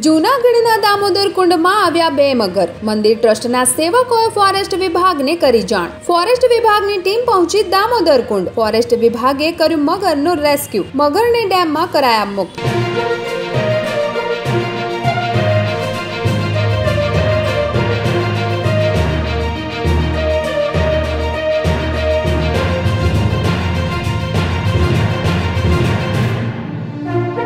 જૂનાગઢના દામોદર કુંડમાં આવ્યા બે મગર. મંદિર ટ્રસ્ટના સેવકોએ ફોરેસ્ટ વિભાગને કરી જાણ. ફોરેસ્ટ વિભાગની ટીમ પહોંચી દામોદર કુંડ. ફોરેસ્ટ વિભાગે કર્યું મગરનું રેસ્ક્યુ. મગરને ડેમમાં કરાયા મુક્ત.